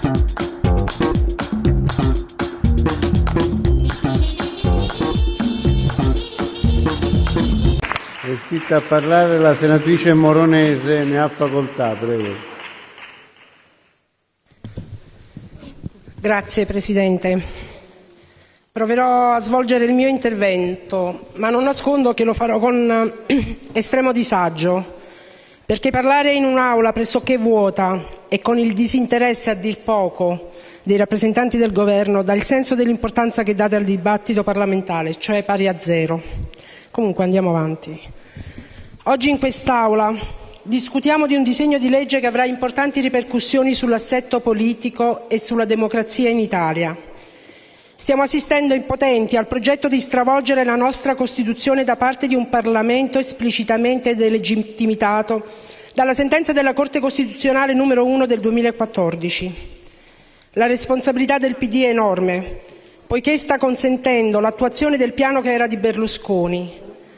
È iscritta a parlare la senatrice Moronese, ne ha facoltà, prego. Grazie Presidente. Proverò a svolgere il mio intervento, ma non nascondo che lo farò con estremo disagio, perché parlare in un'Aula pressoché vuota e con il disinteresse a dir poco dei rappresentanti del Governo dà il senso dell'importanza che date al dibattito parlamentare, cioè pari a zero. Comunque andiamo avanti. Oggi in quest'Aula discutiamo di un disegno di legge che avrà importanti ripercussioni sull'assetto politico e sulla democrazia in Italia. Stiamo assistendo impotenti al progetto di stravolgere la nostra Costituzione da parte di un Parlamento esplicitamente delegittimato dalla sentenza della Corte Costituzionale numero 1 del 2014. La responsabilità del PD è enorme, poiché sta consentendo l'attuazione del piano che era di Berlusconi.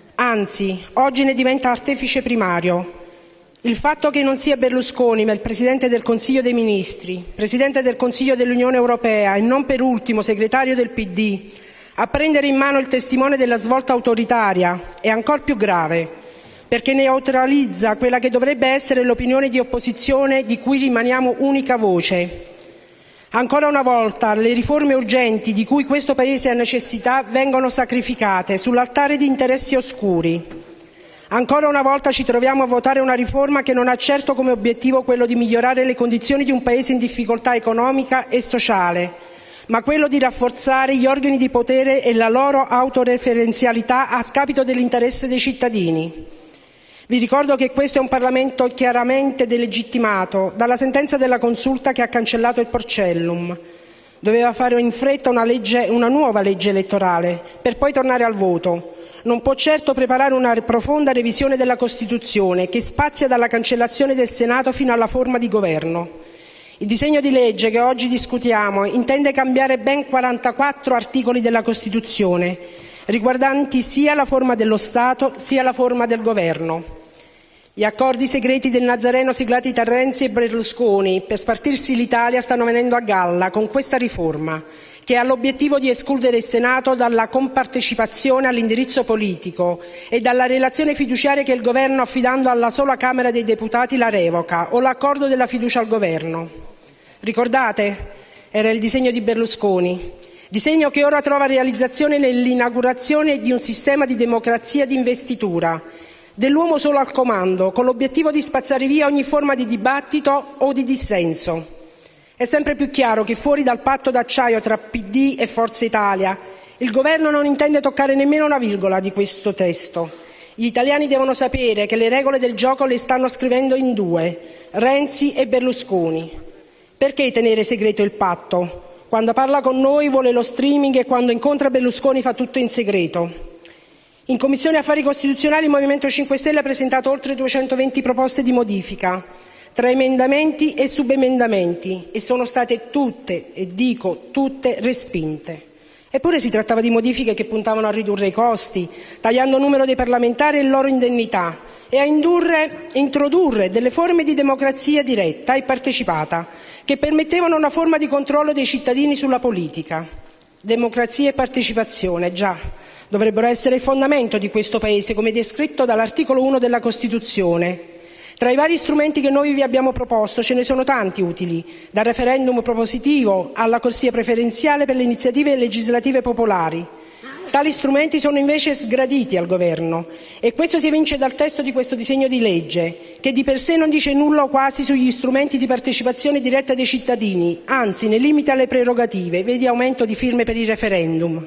Anzi, oggi ne diventa artefice primario. Il fatto che non sia Berlusconi, ma il Presidente del Consiglio dei Ministri, Presidente del Consiglio dell'Unione Europea e non per ultimo segretario del PD, a prendere in mano il testimone della svolta autoritaria è ancor più grave, perché neutralizza quella che dovrebbe essere l'opinione di opposizione di cui rimaniamo unica voce. Ancora una volta le riforme urgenti di cui questo Paese ha necessità vengono sacrificate sull'altare di interessi oscuri. Ancora una volta ci troviamo a votare una riforma che non ha certo come obiettivo quello di migliorare le condizioni di un Paese in difficoltà economica e sociale, ma quello di rafforzare gli organi di potere e la loro autoreferenzialità a scapito dell'interesse dei cittadini. Vi ricordo che questo è un Parlamento chiaramente delegittimato dalla sentenza della Consulta che ha cancellato il Porcellum. Doveva fare in fretta una nuova legge elettorale per poi tornare al voto. Non può certo preparare una profonda revisione della Costituzione che spazia dalla cancellazione del Senato fino alla forma di governo. Il disegno di legge che oggi discutiamo intende cambiare ben 44 articoli della Costituzione, riguardanti sia la forma dello Stato sia la forma del governo. Gli accordi segreti del Nazareno siglati da Renzi e Berlusconi per spartirsi l'Italia stanno venendo a galla con questa riforma, che ha l'obiettivo di escludere il Senato dalla compartecipazione all'indirizzo politico e dalla relazione fiduciaria che il Governo, affidando alla sola Camera dei Deputati, la revoca, o l'accordo della fiducia al Governo. Ricordate? Era il disegno di Berlusconi, disegno che ora trova realizzazione nell'inaugurazione di un sistema di democrazia di investitura, dell'uomo solo al comando, con l'obiettivo di spazzare via ogni forma di dibattito o di dissenso. È sempre più chiaro che fuori dal patto d'acciaio tra PD e Forza Italia il Governo non intende toccare nemmeno una virgola di questo testo. Gli italiani devono sapere che le regole del gioco le stanno scrivendo in due, Renzi e Berlusconi. Perché tenere segreto il patto? Quando parla con noi vuole lo streaming e quando incontra Berlusconi fa tutto in segreto. In Commissione Affari Costituzionali il Movimento 5 Stelle ha presentato oltre 220 proposte di modifica, tra emendamenti e subemendamenti, e sono state tutte, e dico tutte, respinte. Eppure si trattava di modifiche che puntavano a ridurre i costi, tagliando il numero dei parlamentari e le loro indennità, e a introdurre delle forme di democrazia diretta e partecipata, che permettevano una forma di controllo dei cittadini sulla politica. Democrazia e partecipazione, già, dovrebbero essere il fondamento di questo Paese, come descritto dall'articolo 1 della Costituzione. Tra i vari strumenti che noi vi abbiamo proposto ce ne sono tanti utili, dal referendum propositivo alla corsia preferenziale per le iniziative legislative popolari. Tali strumenti sono invece sgraditi al Governo e questo si evince dal testo di questo disegno di legge, che di per sé non dice nulla o quasi sugli strumenti di partecipazione diretta dei cittadini, anzi ne limita le prerogative, vedi aumento di firme per i referendum.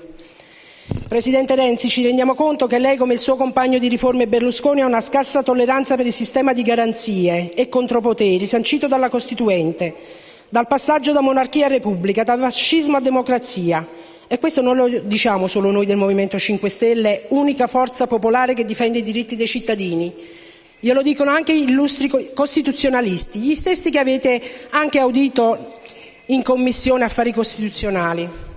Presidente Renzi, ci rendiamo conto che lei, come il suo compagno di riforme Berlusconi, ha una scarsa tolleranza per il sistema di garanzie e contropoteri sancito dalla Costituente, dal passaggio da monarchia a repubblica, da fascismo a democrazia. E questo non lo diciamo solo noi del Movimento 5 Stelle, unica forza popolare che difende i diritti dei cittadini. Glielo dicono anche illustri costituzionalisti, gli stessi che avete anche audito in Commissione Affari Costituzionali.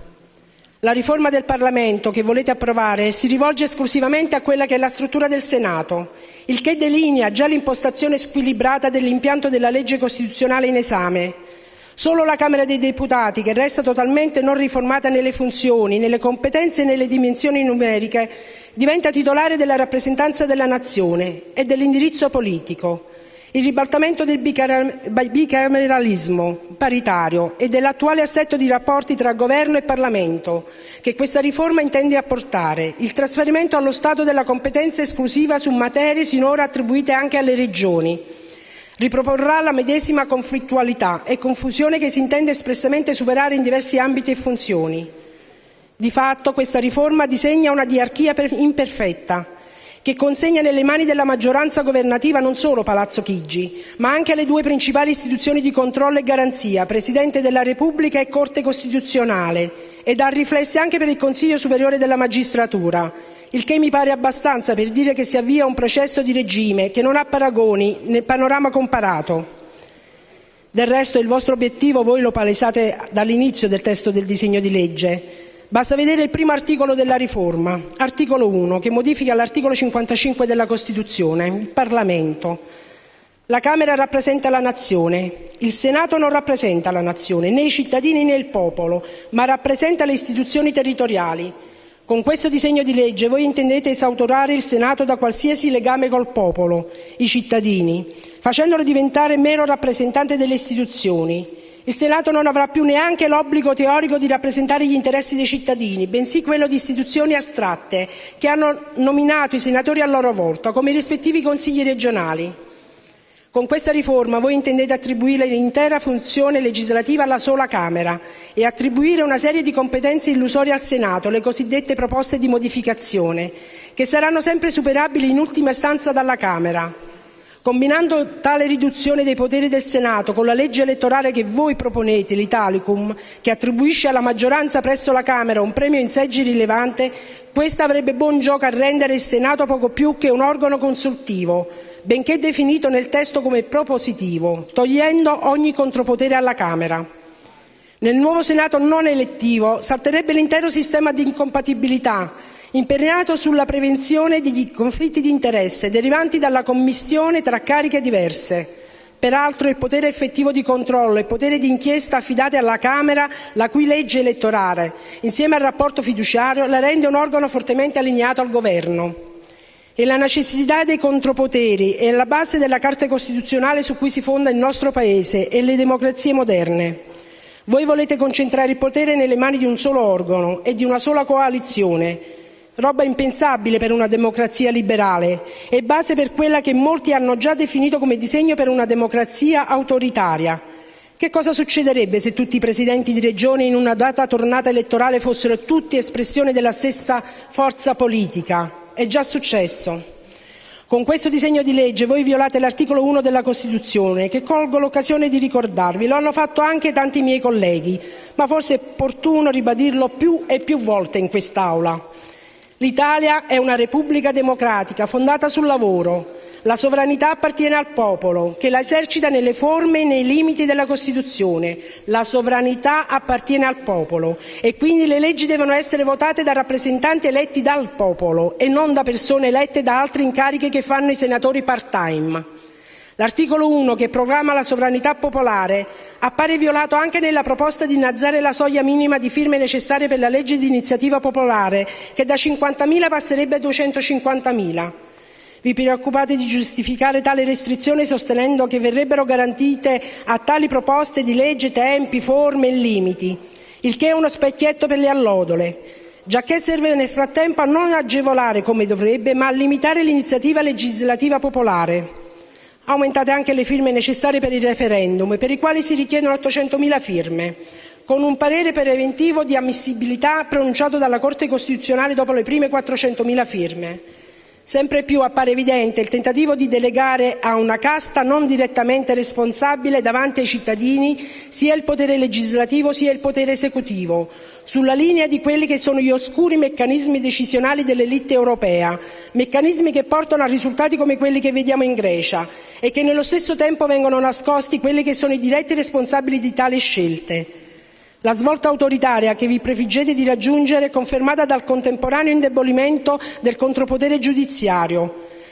La riforma del Parlamento che volete approvare si rivolge esclusivamente a quella che è la struttura del Senato, il che delinea già l'impostazione squilibrata dell'impianto della legge costituzionale in esame. Solo la Camera dei Deputati, che resta totalmente non riformata nelle funzioni, nelle competenze e nelle dimensioni numeriche, diventa titolare della rappresentanza della nazione e dell'indirizzo politico. Il ribaltamento del bicameralismo paritario e dell'attuale assetto di rapporti tra Governo e Parlamento che questa riforma intende apportare, il trasferimento allo Stato della competenza esclusiva su materie sinora attribuite anche alle Regioni, riproporrà la medesima conflittualità e confusione che si intende espressamente superare in diversi ambiti e funzioni. Di fatto, questa riforma disegna una diarchia imperfetta, che consegna nelle mani della maggioranza governativa non solo Palazzo Chigi, ma anche le due principali istituzioni di controllo e garanzia, Presidente della Repubblica e Corte Costituzionale, e dà riflessi anche per il Consiglio Superiore della Magistratura, il che mi pare abbastanza per dire che si avvia un processo di regime che non ha paragoni nel panorama comparato. Del resto il vostro obiettivo voi lo palesate dall'inizio del testo del disegno di legge. Basta vedere il primo articolo della riforma, articolo 1, che modifica l'articolo 55 della Costituzione, il Parlamento. La Camera rappresenta la nazione, il Senato non rappresenta la nazione, né i cittadini né il popolo, ma rappresenta le istituzioni territoriali. Con questo disegno di legge voi intendete esautorare il Senato da qualsiasi legame col popolo, i cittadini, facendolo diventare mero rappresentante delle istituzioni. Il Senato non avrà più neanche l'obbligo teorico di rappresentare gli interessi dei cittadini, bensì quello di istituzioni astratte che hanno nominato i senatori a loro volta, come i rispettivi consigli regionali. Con questa riforma voi intendete attribuire l'intera funzione legislativa alla sola Camera e attribuire una serie di competenze illusorie al Senato, le cosiddette proposte di modificazione, che saranno sempre superabili in ultima istanza dalla Camera. Combinando tale riduzione dei poteri del Senato con la legge elettorale che voi proponete, l'Italicum, che attribuisce alla maggioranza presso la Camera un premio in seggi rilevante, questa avrebbe buon gioco a rendere il Senato poco più che un organo consultivo, benché definito nel testo come propositivo, togliendo ogni contropotere alla Camera. Nel nuovo Senato non elettivo salterebbe l'intero sistema di incompatibilità, imperniato sulla prevenzione degli conflitti di interesse derivanti dalla commistione tra cariche diverse. Peraltro il potere effettivo di controllo e il potere di inchiesta affidati alla Camera, la cui legge elettorale, insieme al rapporto fiduciario, la rende un organo fortemente allineato al Governo. E la necessità dei contropoteri è alla base della Carta Costituzionale su cui si fonda il nostro Paese e le democrazie moderne. Voi volete concentrare il potere nelle mani di un solo organo e di una sola coalizione, roba impensabile per una democrazia liberale e base per quella che molti hanno già definito come disegno per una democrazia autoritaria. Che cosa succederebbe se tutti i presidenti di regione in una data tornata elettorale fossero tutti espressione della stessa forza politica? È già successo. Con questo disegno di legge voi violate l'articolo 1 della Costituzione, che colgo l'occasione di ricordarvi. Lo hanno fatto anche tanti miei colleghi, ma forse è opportuno ribadirlo più e più volte in quest'Aula. L'Italia è una Repubblica democratica fondata sul lavoro. La sovranità appartiene al popolo, che la esercita nelle forme e nei limiti della Costituzione. La sovranità appartiene al popolo e quindi le leggi devono essere votate da rappresentanti eletti dal popolo e non da persone elette da altri incarichi che fanno i senatori part-time. L'articolo 1, che proclama la sovranità popolare, appare violato anche nella proposta di innalzare la soglia minima di firme necessarie per la legge di iniziativa popolare, che da 50.000 passerebbe a 250.000. Vi preoccupate di giustificare tale restrizione sostenendo che verrebbero garantite a tali proposte di legge tempi, forme e limiti, il che è uno specchietto per le allodole, giacché serve nel frattempo a non agevolare come dovrebbe, ma a limitare l'iniziativa legislativa popolare. Aumentate anche le firme necessarie per il referendum, per i quali si richiedono 800.000 firme, con un parere preventivo di ammissibilità pronunciato dalla Corte Costituzionale dopo le prime 400.000 firme. Sempre più appare evidente il tentativo di delegare a una casta non direttamente responsabile davanti ai cittadini sia il potere legislativo sia il potere esecutivo, sulla linea di quelli che sono gli oscuri meccanismi decisionali dell'elite europea, meccanismi che portano a risultati come quelli che vediamo in Grecia e che nello stesso tempo vengono nascosti quelli che sono i diretti responsabili di tali scelte. La svolta autoritaria che vi prefiggete di raggiungere è confermata dal contemporaneo indebolimento del contropotere giudiziario.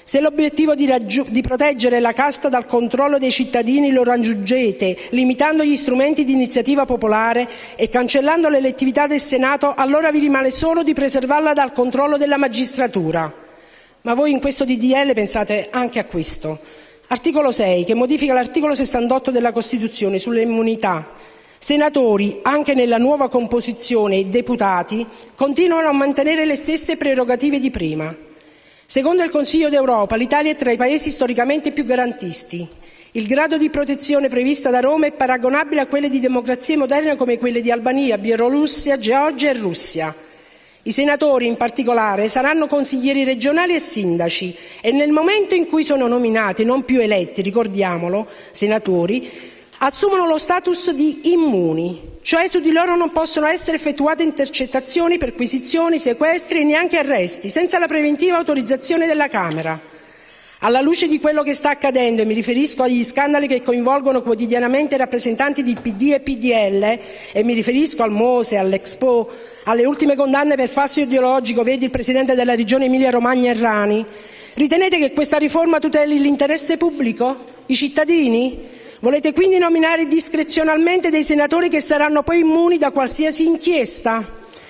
Se l'obiettivo di proteggere la casta dal controllo dei cittadini lo raggiungete limitando gli strumenti di iniziativa popolare e cancellando l'elettività del Senato, allora vi rimane solo di preservarla dal controllo della magistratura. Ma voi in questo DDL pensate anche a questo. Articolo 6, che modifica l'articolo 68 della Costituzione sulle immunità. Senatori, anche nella nuova composizione, e deputati continuano a mantenere le stesse prerogative di prima. Secondo il Consiglio d'Europa, l'Italia è tra i paesi storicamente più garantisti. Il grado di protezione prevista da Roma è paragonabile a quelle di democrazie moderne come quelle di Albania, Bielorussia, Georgia e Russia. I senatori, in particolare, saranno consiglieri regionali e sindaci e nel momento in cui sono nominati, non più eletti, ricordiamolo, senatori, assumono lo status di immuni, cioè su di loro non possono essere effettuate intercettazioni, perquisizioni, sequestri e neanche arresti, senza la preventiva autorizzazione della Camera. Alla luce di quello che sta accadendo, e mi riferisco agli scandali che coinvolgono quotidianamente rappresentanti di PD e PDL, e mi riferisco al MOSE, all'Expo, alle ultime condanne per falso ideologico, vedi il presidente della regione Emilia-Romagna Errani, ritenete che questa riforma tuteli l'interesse pubblico? I cittadini? Volete quindi nominare discrezionalmente dei senatori che saranno poi immuni da qualsiasi inchiesta?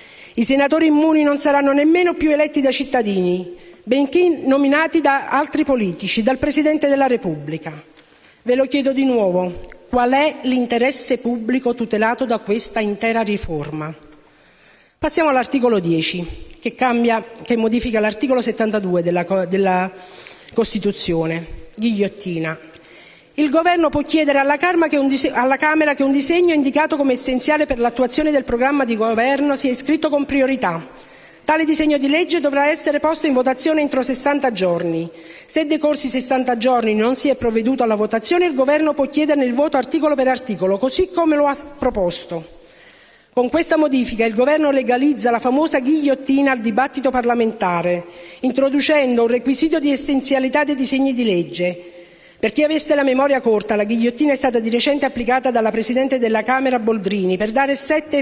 I senatori immuni non saranno nemmeno più eletti dai cittadini, benché nominati da altri politici, dal Presidente della Repubblica. Ve lo chiedo di nuovo, qual è l'interesse pubblico tutelato da questa intera riforma? Passiamo all'articolo 10, che modifica l'articolo 72 della Costituzione, ghigliottina. Il Governo può chiedere alla Camera che un disegno indicato come essenziale per l'attuazione del programma di Governo sia iscritto con priorità. Tale disegno di legge dovrà essere posto in votazione entro 60 giorni. Se decorsi 60 giorni non si è provveduto alla votazione, il Governo può chiederne il voto articolo per articolo, così come lo ha proposto. Con questa modifica il Governo legalizza la famosa ghigliottina al dibattito parlamentare, introducendo un requisito di essenzialità dei disegni di legge. Per chi avesse la memoria corta, la ghigliottina è stata di recente applicata dalla Presidente della Camera Boldrini per dare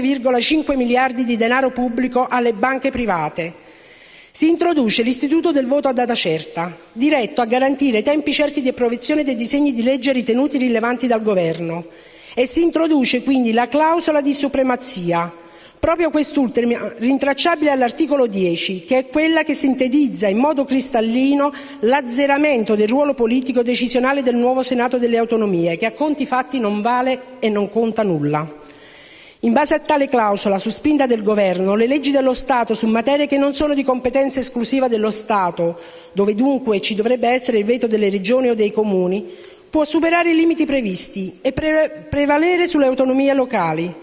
7,5 miliardi di denaro pubblico alle banche private. Si introduce l'istituto del voto a data certa, diretto a garantire tempi certi di approvazione dei disegni di legge ritenuti rilevanti dal Governo, e si introduce quindi la clausola di supremazia, proprio quest'ultima rintracciabile all'articolo 10, che è quella che sintetizza in modo cristallino l'azzeramento del ruolo politico decisionale del nuovo Senato delle Autonomie, che a conti fatti non vale e non conta nulla. In base a tale clausola, su spinta del Governo, le leggi dello Stato su materie che non sono di competenza esclusiva dello Stato, dove dunque ci dovrebbe essere il veto delle regioni o dei comuni, può superare i limiti previsti e prevalere sulle autonomie locali.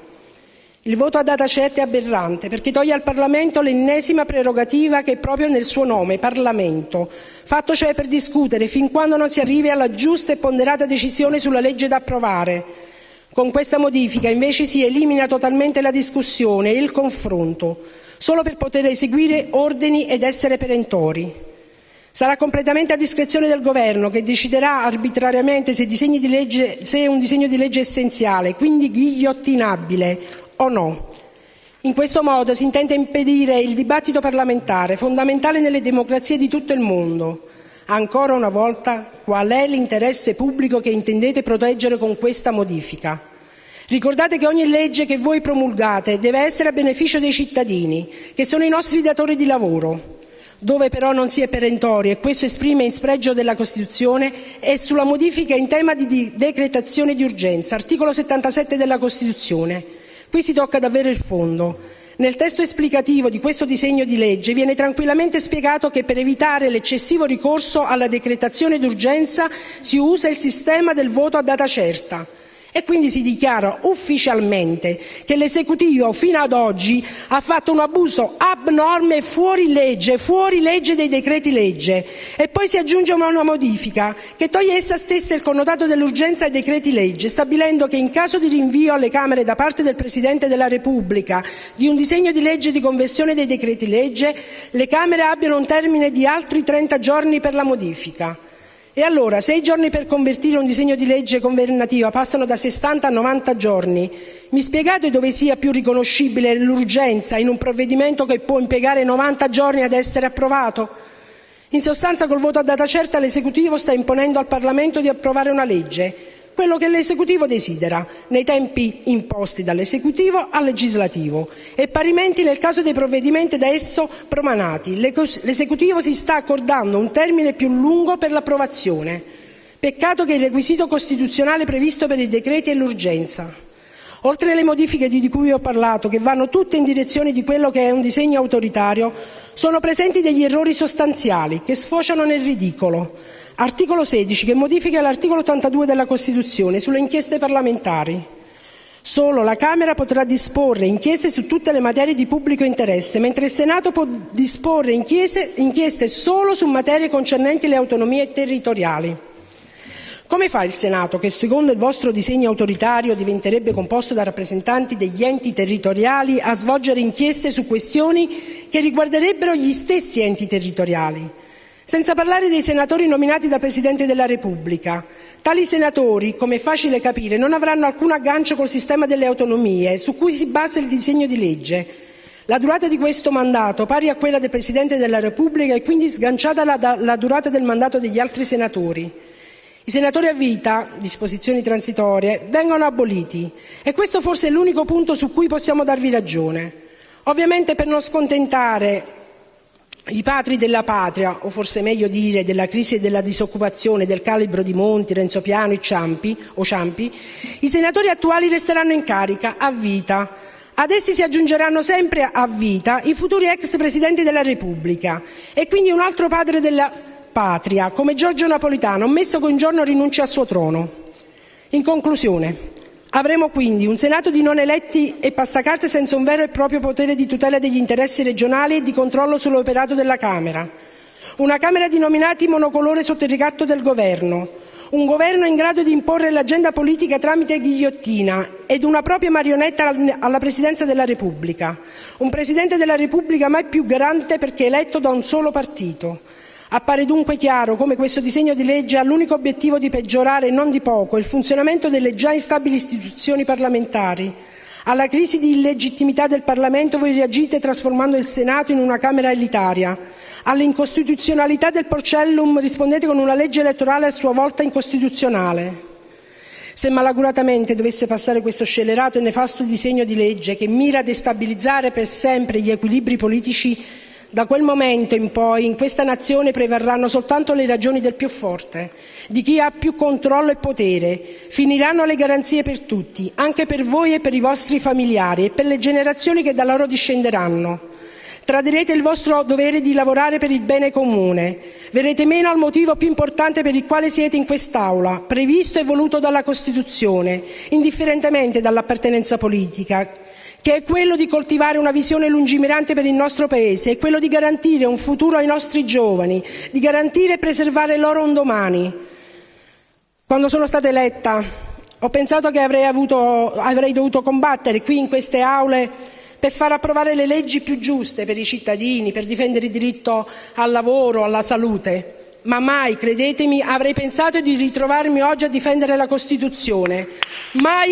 Il voto a data certa è aberrante perché toglie al Parlamento l'ennesima prerogativa che è proprio nel suo nome, Parlamento, fatto cioè per discutere fin quando non si arrivi alla giusta e ponderata decisione sulla legge da approvare. Con questa modifica invece si elimina totalmente la discussione e il confronto, solo per poter eseguire ordini ed essere perentori. Sarà completamente a discrezione del Governo, che deciderà arbitrariamente se è un disegno di legge essenziale, quindi ghigliottinabile, o no. In questo modo si intende impedire il dibattito parlamentare, fondamentale nelle democrazie di tutto il mondo. Ancora una volta, qual è l'interesse pubblico che intendete proteggere con questa modifica? Ricordate che ogni legge che voi promulgate deve essere a beneficio dei cittadini, che sono i nostri datori di lavoro. Dove però non si è perentori, e questo esprime in spregio della Costituzione, è sulla modifica in tema di decretazione di urgenza, articolo 77 della Costituzione. Qui si tocca davvero il fondo. Nel testo esplicativo di questo disegno di legge viene tranquillamente spiegato che per evitare l'eccessivo ricorso alla decretazione d'urgenza si usa il sistema del voto a data certa. E quindi si dichiara ufficialmente che l'Esecutivo fino ad oggi ha fatto un abuso abnorme e fuori legge dei decreti legge. E poi si aggiunge una modifica che toglie essa stessa il connotato dell'urgenza ai decreti legge, stabilendo che in caso di rinvio alle Camere da parte del Presidente della Repubblica di un disegno di legge di conversione dei decreti legge, le Camere abbiano un termine di altri 30 giorni per la modifica. E allora, se i giorni per convertire un disegno di legge governativa passano da 60 a 90 giorni, mi spiegate dove sia più riconoscibile l'urgenza in un provvedimento che può impiegare 90 giorni ad essere approvato? In sostanza, col voto a data certa l'Esecutivo sta imponendo al Parlamento di approvare una legge, quello che l'Esecutivo desidera, nei tempi imposti dall'Esecutivo al Legislativo, e parimenti nel caso dei provvedimenti da esso promanati. L'Esecutivo si sta accordando un termine più lungo per l'approvazione. Peccato che il requisito costituzionale previsto per i decreti è l'urgenza. Oltre alle modifiche di cui ho parlato, che vanno tutte in direzione di quello che è un disegno autoritario, sono presenti degli errori sostanziali che sfociano nel ridicolo. Articolo 16, che modifica l'articolo 82 della Costituzione sulle inchieste parlamentari. Solo la Camera potrà disporre inchieste su tutte le materie di pubblico interesse, mentre il Senato può disporre inchieste solo su materie concernenti le autonomie territoriali. Come fa il Senato, che secondo il vostro disegno autoritario diventerebbe composto da rappresentanti degli enti territoriali, a svolgere inchieste su questioni che riguarderebbero gli stessi enti territoriali? Senza parlare dei senatori nominati dal Presidente della Repubblica. Tali senatori, come è facile capire, non avranno alcun aggancio col sistema delle autonomie su cui si basa il disegno di legge. La durata di questo mandato, pari a quella del Presidente della Repubblica, è quindi sganciata dalla durata del mandato degli altri senatori. I senatori a vita, disposizioni transitorie, vengono aboliti, e questo forse è l'unico punto su cui possiamo darvi ragione. Ovviamente, per non scontentare i padri della patria, o forse meglio dire della crisi e della disoccupazione del calibro di Monti, Renzo Piano e Ciampi, i senatori attuali resteranno in carica a vita. Ad essi si aggiungeranno sempre a vita i futuri ex presidenti della Repubblica, e quindi un altro padre della patria, come Giorgio Napolitano, ammesso che un giorno rinunci al suo trono. In conclusione, avremo quindi un Senato di non eletti e passacarte senza un vero e proprio potere di tutela degli interessi regionali e di controllo sull'operato della Camera. Una Camera di nominati monocolore sotto il ricatto del Governo. Un Governo in grado di imporre l'agenda politica tramite ghigliottina ed una propria marionetta alla Presidenza della Repubblica. Un Presidente della Repubblica mai più garante perché eletto da un solo partito. Appare dunque chiaro come questo disegno di legge ha l'unico obiettivo di peggiorare, non di poco, il funzionamento delle già instabili istituzioni parlamentari. Alla crisi di illegittimità del Parlamento voi reagite trasformando il Senato in una Camera elitaria. All'incostituzionalità del Porcellum rispondete con una legge elettorale a sua volta incostituzionale. Se malauguratamente dovesse passare questo scellerato e nefasto disegno di legge che mira a destabilizzare per sempre gli equilibri politici, da quel momento in poi in questa nazione prevarranno soltanto le ragioni del più forte, di chi ha più controllo e potere. Finiranno le garanzie per tutti, anche per voi e per i vostri familiari e per le generazioni che da loro discenderanno. Tradirete il vostro dovere di lavorare per il bene comune. Verrete meno al motivo più importante per il quale siete in quest'Aula, previsto e voluto dalla Costituzione, indifferentemente dall'appartenenza politica, che è quello di coltivare una visione lungimirante per il nostro Paese, è quello di garantire un futuro ai nostri giovani, di garantire e preservare loro un domani. Quando sono stata eletta ho pensato che avrei dovuto combattere qui in queste aule per far approvare le leggi più giuste per i cittadini, per difendere il diritto al lavoro, alla salute. Ma mai, credetemi, avrei pensato di ritrovarmi oggi a difendere la Costituzione. Mai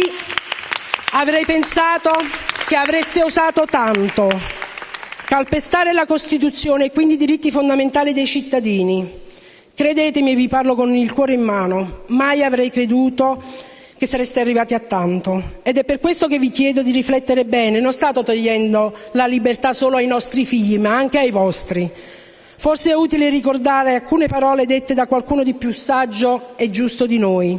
avrei pensato che avreste osato tanto. Calpestare la Costituzione e quindi i diritti fondamentali dei cittadini. Credetemi, vi parlo con il cuore in mano, mai avrei creduto che sareste arrivati a tanto. Ed è per questo che vi chiedo di riflettere bene. Non state togliendo la libertà solo ai nostri figli, ma anche ai vostri. Forse è utile ricordare alcune parole dette da qualcuno di più saggio e giusto di noi.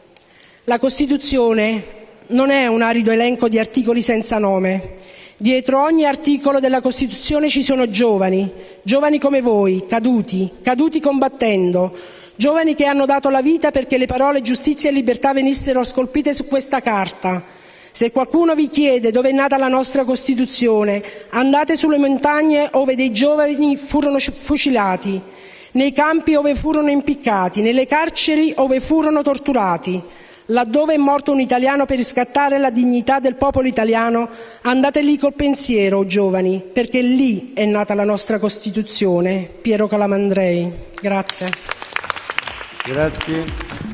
La Costituzione non è un arido elenco di articoli senza nome. Dietro ogni articolo della Costituzione ci sono giovani, giovani come voi, caduti combattendo, giovani che hanno dato la vita perché le parole giustizia e libertà venissero scolpite su questa carta. Se qualcuno vi chiede dove è nata la nostra Costituzione, andate sulle montagne ove dei giovani furono fucilati, nei campi ove furono impiccati, nelle carceri ove furono torturati. Laddove è morto un italiano per riscattare la dignità del popolo italiano, andate lì col pensiero, giovani, perché lì è nata la nostra Costituzione. Piero Calamandrei. Grazie. Grazie.